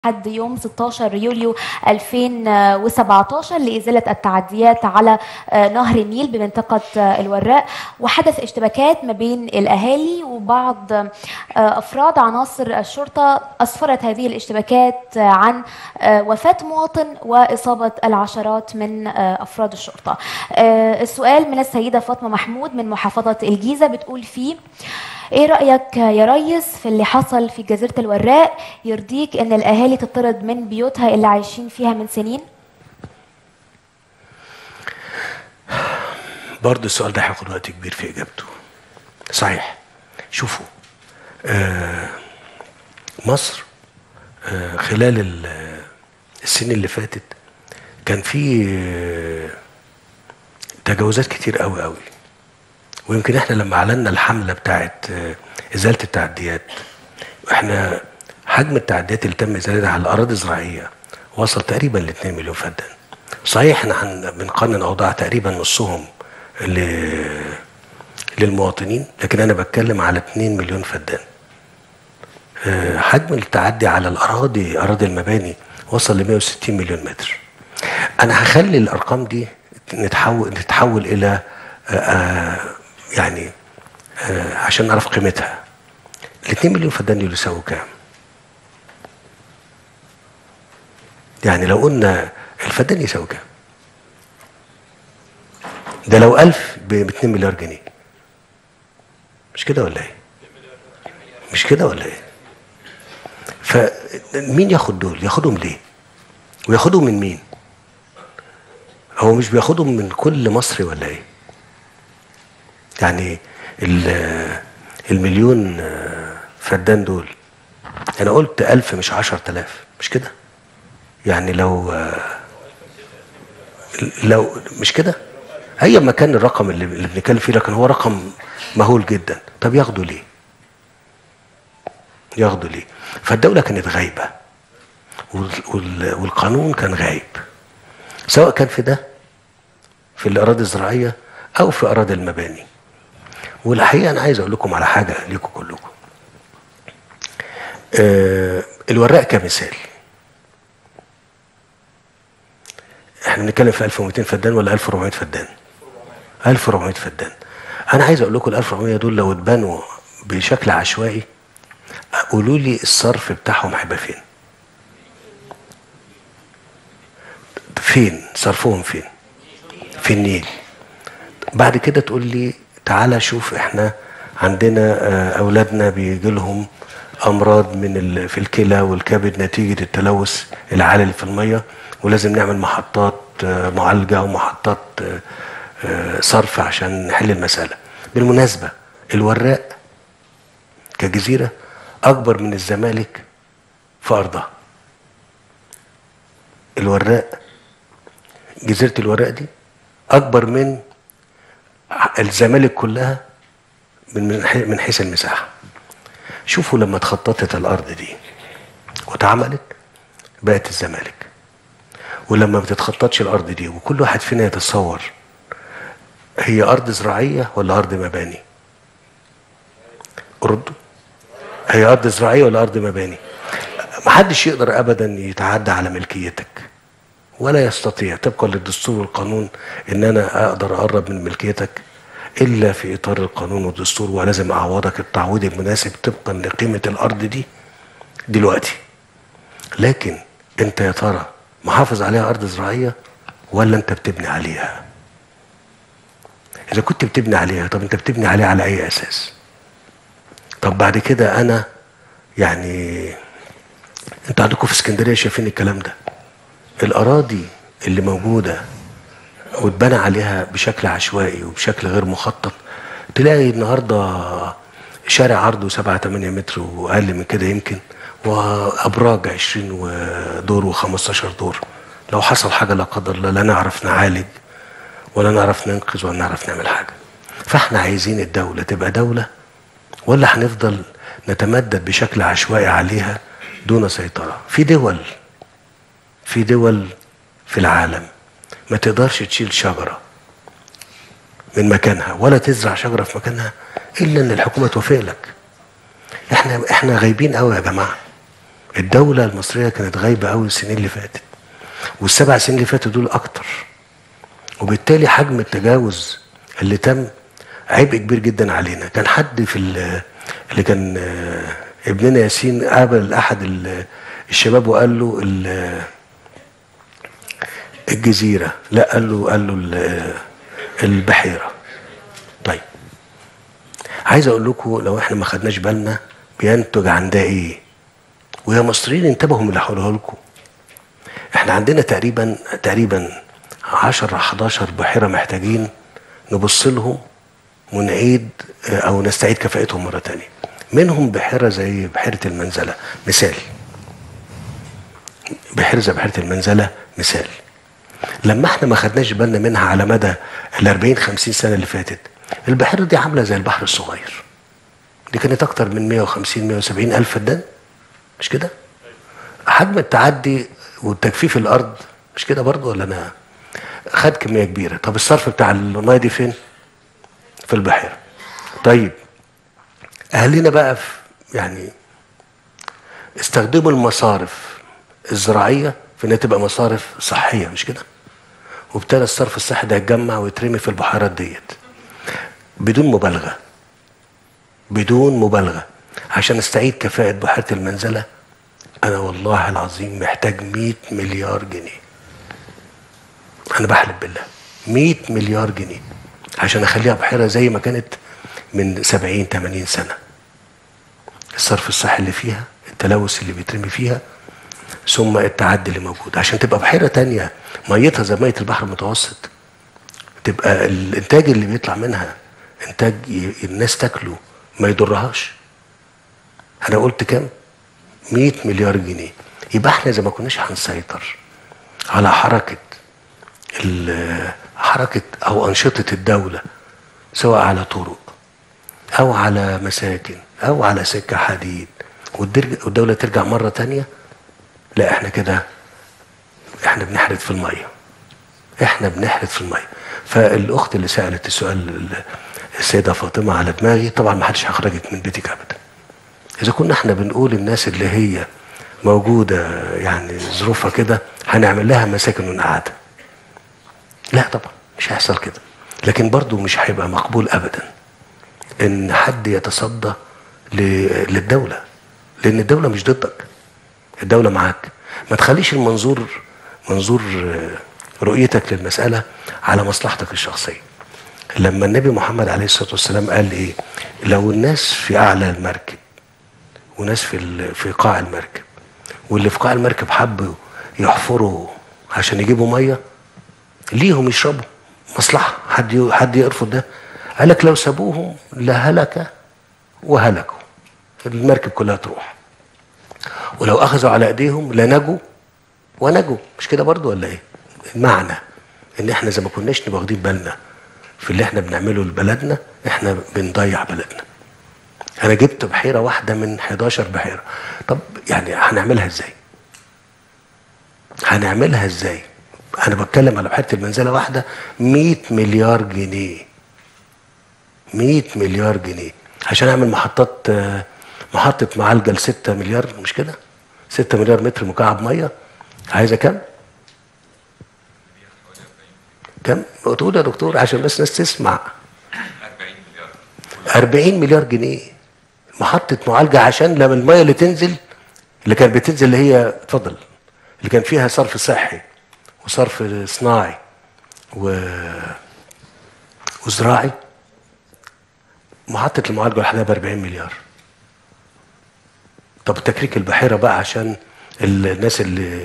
لحد يوم 16 يوليو 2017 لإزالة التعديات على نهر النيل بمنطقة الوراق، وحدث اشتباكات ما بين الأهالي وبعض أفراد عناصر الشرطة. أسفرت هذه الاشتباكات عن وفاة مواطن وإصابة العشرات من أفراد الشرطة. السؤال من السيدة فاطمة محمود من محافظة الجيزة، بتقول فيه: ايه رأيك يا ريس في اللي حصل في جزيرة الوراق؟ يرضيك ان الاهالي تطرد من بيوتها اللي عايشين فيها من سنين؟ برضه السؤال ده هياخد وقت كبير في اجابته. صحيح. شوفوا، مصر خلال السنين اللي فاتت كان في تجاوزات كتير قوي قوي، ويمكن احنا لما اعلنا الحمله بتاعت ازاله التعديات، احنا حجم التعديات اللي تم ازالتها على الاراضي الزراعيه وصل تقريبا ل 2 مليون فدان. صحيح احنا بنقنن اوضاع تقريبا نصهم للمواطنين، لكن انا بتكلم على 2 مليون فدان. حجم التعدي على اراضي المباني وصل ل 160 مليون متر. انا هخلي الارقام دي نتحول الى يعني عشان نعرف قيمتها. ال 2 مليون فدان دول يساووا كام؟ يعني لو قلنا الفدان يساوي كام؟ ده لو 1000 ب 2 مليار جنيه. مش كده ولا ايه؟ مش كده ولا ايه؟ فمين ياخد دول؟ ياخدهم ليه؟ وياخدهم من مين؟ هو مش بياخدهم من كل مصري ولا ايه؟ يعني المليون فدان دول، انا قلت 1000 مش 10000، مش كده؟ يعني لو مش كده؟ اي ما كان الرقم اللي بنتكلم فيه، لكن هو رقم مهول جدا. طب ياخدوا ليه؟ ياخدوا ليه؟ فالدولة كانت غايبة والقانون كان غايب، سواء كان في ده في الأراضي الزراعية أو في أراضي المباني. والحقيقة أنا عايز أقول لكم على حاجة ليكم كلكم. الوراق كمثال، احنا بنتكلم في 1200 فدان ولا 1400 فدان؟ 1400 فدان. أنا عايز أقول لكم ال 1400 دول لو اتبنوا بشكل عشوائي، قولوا لي الصرف بتاعهم هيبقى فين؟ فين صرفهم؟ فين؟ في النيل. بعد كده تقول لي تعالى شوف، احنا عندنا اولادنا بيجي لهم امراض في الكلى والكبد نتيجه التلوث العالي في الميه، ولازم نعمل محطات معالجه ومحطات صرف عشان نحل المساله. بالمناسبه الوراق كجزيره اكبر من الزمالك في ارضها. الوراق، جزيره الوراق دي اكبر من الزمالك كلها من حيث المساحه. شوفوا لما اتخططت الارض دي واتعملت بقت الزمالك، ولما ما بتتخططش الارض دي وكل واحد فينا يتصور هي ارض زراعيه ولا ارض مباني؟ ردوا، هي ارض زراعيه ولا ارض مباني؟ محدش يقدر ابدا يتعدى على ملكيتك، ولا يستطيع طبقا للدستور والقانون ان انا اقدر اقرب من ملكيتك الا في اطار القانون والدستور، ولازم اعوضك التعويض المناسب طبقا لقيمه الارض دي دلوقتي. لكن انت يا ترى محافظ عليها ارض زراعيه ولا انت بتبني عليها؟ اذا كنت بتبني عليها، طب انت بتبني عليها على اي اساس؟ طب بعد كده انا يعني انتوا عندكم في اسكندريه شايفين الكلام ده، الاراضي اللي موجوده واتبنى عليها بشكل عشوائي وبشكل غير مخطط، تلاقي النهارده شارع عرضه 7-8 متر واقل من كده يمكن، وابراج 20 دور و15 دور. لو حصل حاجه لا قدر الله لا نعرف نعالج ولا نعرف ننقذ ولا نعرف نعمل حاجه. فاحنا عايزين الدوله تبقى دوله، ولا هنفضل نتمدد بشكل عشوائي عليها دون سيطره؟ في دول في العالم ما تقدرش تشيل شجرة من مكانها ولا تزرع شجرة في مكانها إلا إن الحكومة توافق لك. إحنا غايبين قوي يا جماعة. الدولة المصرية كانت غايبة قوي السنين اللي فاتت، والسبع سنين اللي فاتوا دول أكتر، وبالتالي حجم التجاوز اللي تم عبء كبير جدا علينا. كان حد في اللي كان ابننا ياسين قابل أحد الشباب وقال له الجزيرة، لا قال له البحيرة. طيب عايز اقول لكم لو احنا ما خدناش بالنا بينتج عن ده ايه؟ ويا مصريين انتبهوا من اللي هقوله لكم. احنا عندنا تقريبا 10 11 بحيرة محتاجين نبص لهم ونعيد او نستعيد كفاءتهم مرة تانية. منهم بحيرة زي بحيرة المنزلة مثال. بحيرة زي بحيرة المنزلة مثال. لما احنا ما خدناش بالنا منها على مدى ال 40 50 سنة اللي فاتت، البحيرة دي عاملة زي البحر الصغير. دي كانت اكتر من 150 170 الف فدان، مش كده؟ حجم التعدي والتجفيف الارض مش كده برضو ولا انا؟ خد كمية كبيرة. طب الصرف بتاع المية دي فين؟ في البحيرة. طيب اهلنا بقى يعني استخدموا المصارف الزراعية في انها تبقى مصارف صحية، مش كده؟ وابتدى الصرف الصحي ده يتجمع ويترمي في البحيرات ديت بدون مبالغة، بدون مبالغة. عشان استعيد كفاءة بحيرة المنزلة انا والله العظيم محتاج 100 مليار جنيه. انا بحلف بالله 100 مليار جنيه عشان اخليها بحيرة زي ما كانت من 70 80 سنة. الصرف الصحي اللي فيها، التلوث اللي بيترمي فيها، ثم التعدي اللي موجود، عشان تبقى بحيرة تانية ميتها زي مية البحر المتوسط، تبقى الانتاج اللي بيطلع منها انتاج الناس تاكله ما يضرهاش. انا قلت كام؟ 100 مليار جنيه. يبقى احنا اذا ما كناش هنسيطر على حركة او انشطة الدولة، سواء على طرق او على مساكن او على سكة حديد، والدولة ترجع مرة تانية، لا احنا كده احنا بنحرد في المية. احنا بنحرد في المية. فالاخت اللي سألت السؤال السيدة فاطمة على دماغي، طبعا ما حدش هيخرجك من بيتك ابدا. اذا كنا احنا بنقول الناس اللي هي موجودة يعني ظروفها كده هنعمل لها مساكن ونقعدها، لا طبعا مش هيحصل كده. لكن برضو مش هيبقى مقبول ابدا ان حد يتصدى للدولة، لان الدولة مش ضدك، الدولة معاك. ما تخليش منظور رؤيتك للمسألة على مصلحتك الشخصية. لما النبي محمد عليه الصلاة والسلام قال ايه؟ لو الناس في اعلى المركب وناس في قاع المركب، واللي في قاع المركب حبوا يحفروا عشان يجيبوا مية ليهم يشربوا، مصلحة، حد يرفض ده؟ قالك لو سابوهم لهلك وهلكوا، المركب كلها تروح. ولو اخذوا على ايديهم لنجوا ونجوا، مش كده برضو ولا ايه؟ المعنى ان احنا اذا ما كناش نبقى واخدين بالنا في اللي احنا بنعمله لبلدنا، احنا بنضيع بلدنا. انا جبت بحيرة واحدة من 11 بحيرة. طب يعني هنعملها ازاي؟ هنعملها ازاي؟ انا بتكلم على بحيرة المنزلة واحدة 100 مليار جنيه. 100 مليار جنيه عشان اعمل محطة معالجة ل6 مليار، مش كده؟ 6 مليار متر مكعب مية. عايزة كام؟ كم؟ تقول يا دكتور عشان بس ناس تسمع. 40 مليار. 40 مليار جنيه محطة معالجة عشان لما المية اللي تنزل، اللي كانت بتنزل اللي هي اتفضل، اللي كان فيها صرف صحي وصرف صناعي وزراعي، محطة المعالجة لوحدها ب 40 مليار. طب تكريك البحيرة بقى عشان الناس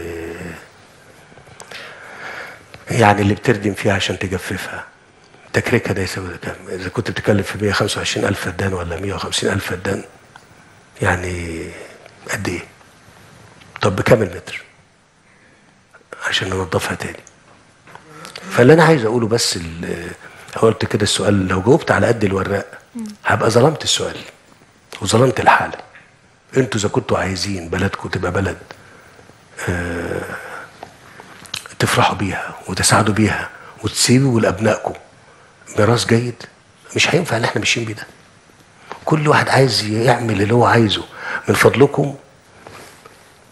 اللي بتردم فيها عشان تجففها، تكريكها ده يساوي كام؟ إذا كنت بتتكلم في 125 ألف فدان ولا 150 ألف فدان، يعني قد إيه؟ طب بكام المتر؟ عشان ننظفها تاني. فاللي أنا عايز أقوله بس قلت كده السؤال لو جاوبت على قد الوراق هبقى ظلمت السؤال وظلمت الحالة. انتوا إذا كنتوا عايزين بلدكم تبقى بلد تفرحوا بيها وتسعدوا بيها وتسيبوا لأبنائكم ميراث جيد، مش هينفع اللي احنا ماشيين بيه ده. كل واحد عايز يعمل اللي هو عايزه. من فضلكم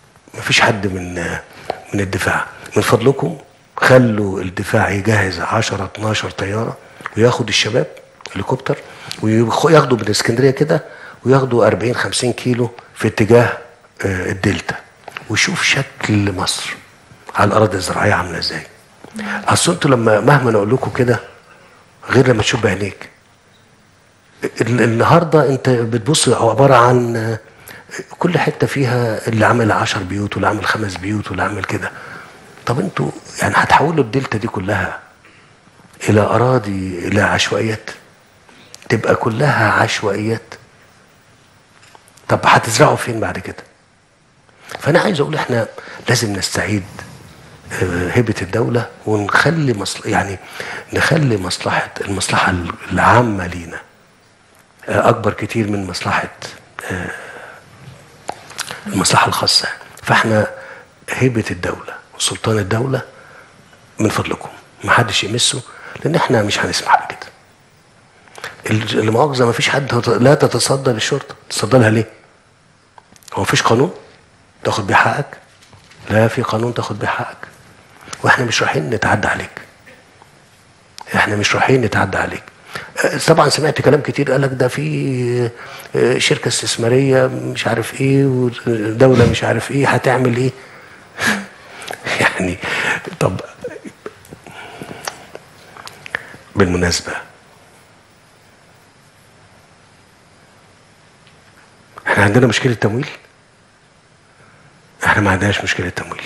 مفيش حد من الدفاع. من فضلكم خلوا الدفاع يجهز 10 12 طياره وياخد الشباب هليكوبتر وياخدوا من اسكندريه كده وياخدوا 40 50 كيلو في اتجاه الدلتا وشوف شكل مصر على الاراضي الزراعيه عامله ازاي. اصل انتوا لما مهما اقول لكم كده غير لما تشوف بعينيك. النهارده انت بتبص عباره عن كل حته فيها اللي عامل 10 بيوت واللي عامل 5 بيوت واللي عامل كده. طب انتوا يعني هتحولوا الدلتا دي كلها الى اراضي الى عشوائيات، تبقى كلها عشوائيات. طب هتزرعوا فين بعد كده؟ فانا عايز اقول احنا لازم نستعيد هيبه الدوله ونخلي يعني نخلي المصلحه العامه لينا اكبر كتير من المصلحه الخاصه. فاحنا هيبه الدوله وسلطان الدوله من فضلكم ما حدش يمسه، لان احنا مش هنسمح بكده. المؤاخذه ما فيش حد لا تتصدى للشرطه. تتصدى لها ليه؟ هو ما فيش قانون تاخد بيه حقك؟ لا، في قانون تاخد بيه حقك. واحنا مش رايحين نتعدى عليك. احنا مش رايحين نتعدى عليك. طبعا سمعت كلام كتير قالك ده في شركه استثماريه مش عارف ايه ودوله مش عارف ايه هتعمل ايه. يعني طب بالمناسبه احنا عندنا مشكله تمويل؟ احنا ما عندناش مشكله تمويل.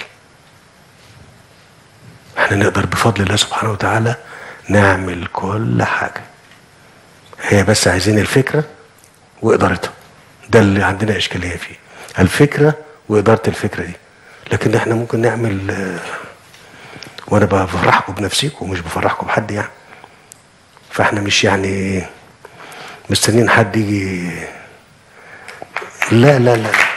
احنا نقدر بفضل الله سبحانه وتعالى نعمل كل حاجه. هي بس عايزين الفكره وادارتها. ده اللي عندنا اشكاليه فيه، الفكره واداره الفكره دي. لكن احنا ممكن نعمل وانا بفرحكم بنفسيكم ومش بفرحكم بحد يعني. فاحنا مش يعني مستنيين حد يجي. لا لا لا